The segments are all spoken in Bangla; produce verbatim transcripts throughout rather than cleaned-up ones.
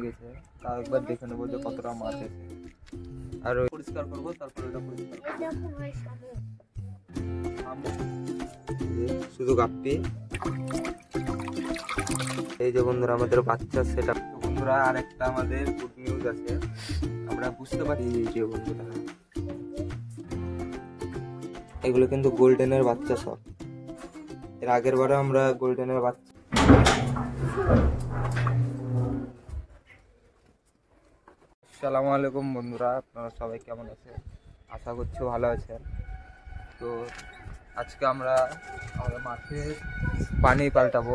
গেছে, তাও একবার দেখে নেবো যে কতটা মাছ আছে। আর ওই পরিষ্কার করবো, তারপর ওটা পরিষ্কার শুধু গাপ্পি। এই যে বন্ধুরা আমাদের বাচ্চা সেটা। বন্ধুরা আর একটা আমাদের গুড নিউজ আছে, আমরা বুঝতে পারি যে বন্ধুরা এগুলো কিন্তু গোল্ডেনের বাচ্চা সব। এর আগের বারে আমরা গোল্ডেনের বাচ্চা। আসসালামু আলাইকুম বন্ধুরা, আপনারা সবাই কেমন আছেন? আশা করছি ভালো আছেন। তো আজকে আমরা আমাদের মাছের পানি পাল্টাবো।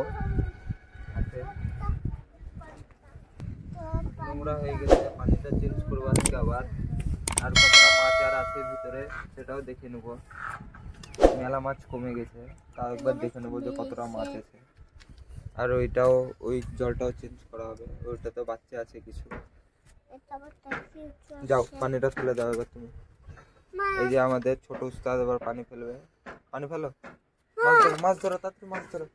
নোংরা হয়ে গেছে, পানিটা চেঞ্জ করবো আজকে আবার। আর কতটা মাছ আর আছে ভিতরে সেটাও দেখে নেবো। মেলা মাছ কমে গেছে, তাও একবার দেখে নেবো যে কতটা মাছ আছে। আর ওইটাও ওই জলটাও চেঞ্জ করা হবে, ওইটাতে বাচ্চা আছে কিছু। যাও পানিটা ফেলে দাও এবার তুমি। এই যে আমাদের ছোট উস্তাদ এবার পানি ফেলবে। পানি ফেলো, মাছ ধরো, মাছ ধরো, তাড়াতাড়ি মাছ ধরো।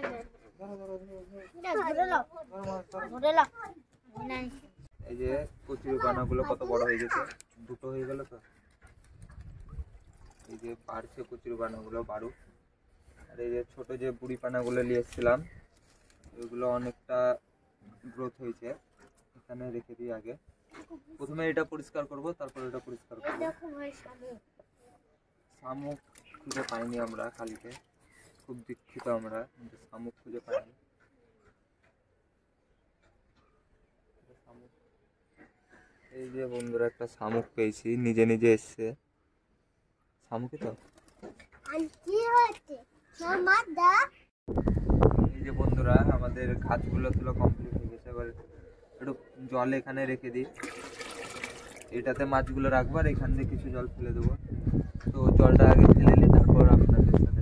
এই যে কচুরি পানাগুলো কত বড় হয়ে গেছে, দুটো হয়ে গেল তো। এই যে বাড়ছে কচুরি পানাগুলো বাড়ু। আর এই যে ছোট যে বুড়ি পানাগুলো নিয়ে এসেছিলাম, ওইগুলো অনেকটা গ্রোথ হয়েছে। এখানে রেখে দিই আগে, প্রথমে এটা পরিষ্কার করব, তারপর এটা পরিষ্কার করব। শামুক খুঁজে পাইনি আমরা, খালিতে খুব দুঃখিত আমরা, কিন্তু শামুক খুঁজে পাইনি। এই যে বন্ধুরা একটা শামুক পেয়েছি, নিজে নিজে এসছে শামুকই তো। এই যে বন্ধুরা আমাদের গাছগুলো তুলো কমপ্লিট হয়ে গেছে, এবার একটু জল এখানে রেখে দিই। এটাতে মাছগুলো রাখবো আর এখান থেকে কিছু জল ফেলে দেবো। তো জলটা আগে ফেলে নিই, তারপর আপনাদের সাথে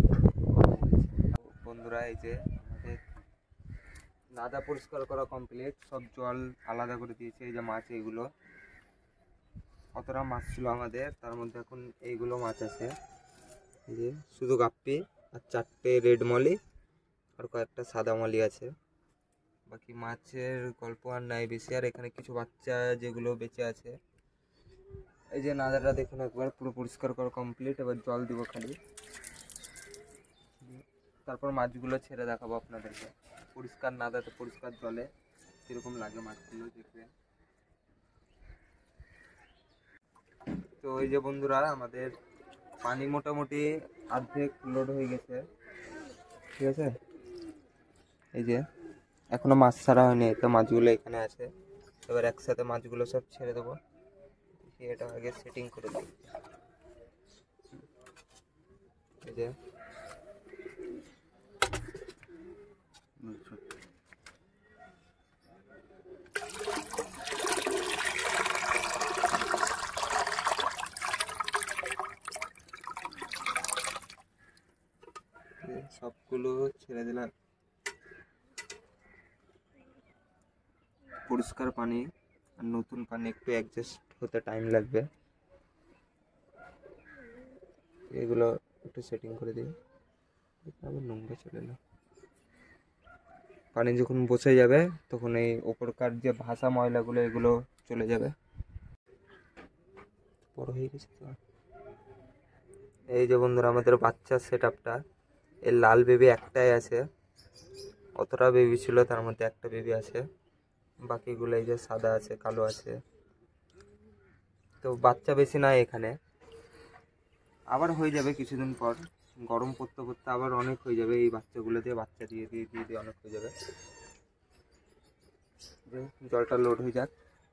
বন্ধুরা এই যে আমাদের নাদা পরিষ্কার করা কমপ্লিট, সব জল আলাদা করে দিয়েছে। এই যে মাছ, এইগুলো কতটা মাছ ছিল আমাদের, তার মধ্যে এখন এইগুলো মাছ আছে। এই যে শুধু গাপ্পি আর চারটে রেড মলি আর কয়েকটা সাদা মলি আছে। বাকি মাছের গল্প আর নাই বেশি। আর এখানে কিছু বাচ্চা যেগুলো বেঁচে আছে। এই যে নাদাটা দেখুন একবার, পুরো পরিষ্কার করা কমপ্লিট। এবার জল দিব খালি, তারপর মাছগুলো ছেড়ে দেখাবো আপনাদেরকে। পরিষ্কার নাদাতে পরিষ্কার জলে কিরকম লাগে মাছগুলো দেখবে। তো এই যে বন্ধুরা আমাদের পানি মোটামুটি অর্ধেক লোড হয়ে গেছে, ঠিক আছে। এই যে এখনো মাছ ছাড়া হয়নি, তো মাছগুলো এখানে আছে। এবার একসাথে মাছগুলো সব ছেড়ে দেবো। এটা আগে সেটিং করে দিই। এই যে সবগুলো ছেড়ে দিলাম। পরিষ্কার পানি আর নতুন পানি একটু অ্যাডজাস্ট হতে টাইম লাগবে। এগুলো একটু সেটিং করে দিই, আবার নোংরা চলে না। পানি যখন বসে যাবে তখন এই ওপরকার যে ভাসা ময়লাগুলো এগুলো চলে যাবে। বড় হয়ে গেছে তো। এই যে বন্ধুরা আমাদের বাচ্চার সেট আপটা, এর লাল বেবি একটাই আছে। অতটা বেবি ছিল, তার মধ্যে একটা বেবি আছে, বাকিগুলো এই যে সাদা আছে, কালো আছে। তো বাচ্চা বেশি নাই এখানে, আবার হয়ে যাবে কিছুদিন পর। গরম পড়তে পড়তে আবার অনেক হয়ে যাবে, এই বাচ্চাগুলো দিয়ে বাচ্চা দিয়ে দিয়ে দিয়ে দিয়ে অনেক হয়ে যাবে। জলটা লোড হয়ে যাক,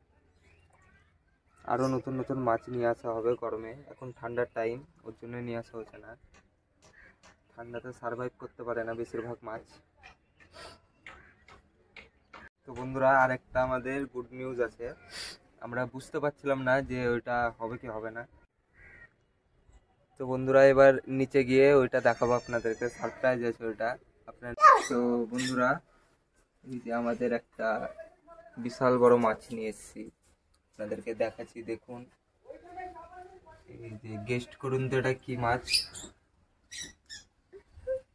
আরও নতুন নতুন মাছ নিয়ে আসা হবে গরমে। এখন ঠান্ডার টাইম, ওর জন্য নিয়ে আসা হচ্ছে না। ঠান্ডাতে সারভাইভ করতে পারে না বেশিরভাগ মাছ। তো বন্ধুরা আর একটা আমাদের গুড নিউজ আছে, আমরা বুঝতে পারছিলাম না যে ওইটা হবে কি হবে না। তো বন্ধুরা এবার নিচে গিয়ে ওইটা দেখাবো আপনাদেরকে, সারপ্রাইজ আছে ওইটা আপনার। তো বন্ধুরা এই যে আমাদের একটা বিশাল বড় মাছ নিয়ে এসেছি, আপনাদেরকে দেখাচ্ছি দেখুন। এই যে গেস্ট করুন তো এটা কি মাছ,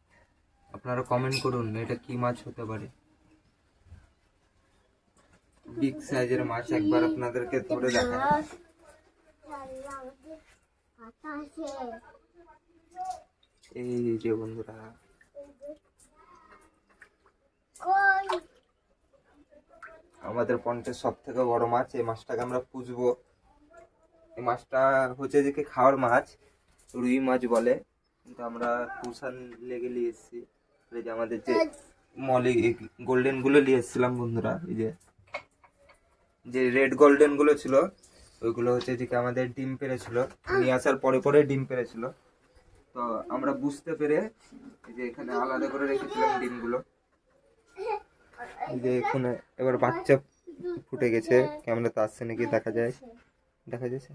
আপনারা কমেন্ট করুন এটা কি মাছ হতে পারে। বিগ সাইজের মাছ একবার আপনাদেরকে ধরে দেখাই। এই যে বন্ধুরা আমাদের পন্টের সব থেকে বড় মাছ, এই মাছটাকে আমরা পুষবো। এই মাছটা হচ্ছে যে কি খাওয়ার মাছ, রুই মাছ বলে, কিন্তু আমরা পুষার লেগে নিয়ে এসেছি। এই যে আমাদের যে মলি গোল্ডেন গুলো নিয়ে এসেছিলাম বন্ধুরা, এই যে যে রেড গোল্ডেন গুলো ছিল ওইগুলো হচ্ছে যে আমাদের ডিম পেড়েছিল, নিয়ে আসার পরে পরে ডিম পেড়েছিল। তো আমরা বুঝতে পেরে এই যে এখানে আলাদা করে রেখেছিলাম ডিমগুলো। এই যে এখানে এবার বাচ্চা ফুটে গেছে, ক্যামেরাতে আসছে নাকি দেখা যায়, দেখা যাচ্ছে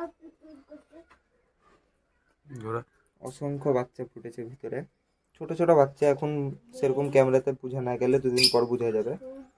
অসংখ্য বাচ্চা ফুটেছে ভিতরে, ছোট ছোট বাচ্চা। এখন সেরকম ক্যামেরাতে বোঝা না গেলে দুদিন পর বোঝা যাবে।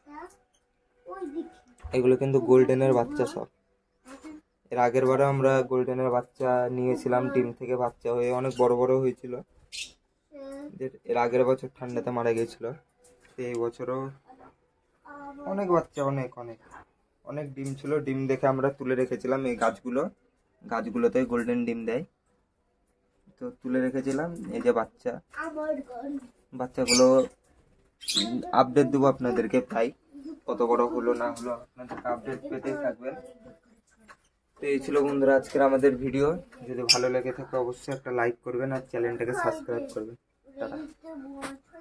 এগুলো কিন্তু গোল্ডেনের বাচ্চা সব। এর আগের বারে আমরা গোল্ডেনের বাচ্চা নিয়েছিলাম, ডিম থেকে বাচ্চা হয়ে অনেক বড় বড় হয়েছিল। এর আগের বছর ঠান্ডাতে মারা গিয়েছিল, এই বছরও অনেক বাচ্চা, অনেক অনেক অনেক ডিম ছিল। ডিম দেখে আমরা তুলে রেখেছিলাম এই গাছগুলো, গাছগুলোতে গোল্ডেন ডিম দেয়, তো তুলে রেখেছিলাম। এই যে বাচ্চা, বাচ্চাগুলো আপডেট দেবো আপনাদেরকে, তাই কত বড় হলো না হলো আপনাদেরকে আপডেট পেতেই থাকবেন। তো এই ছিল বন্ধুরা আজকের আমাদের ভিডিও। যদি ভালো লেগে থাকে অবশ্যই একটা লাইক করবেন আর চ্যানেলটাকে সাবস্ক্রাইব করবেন। টাটা।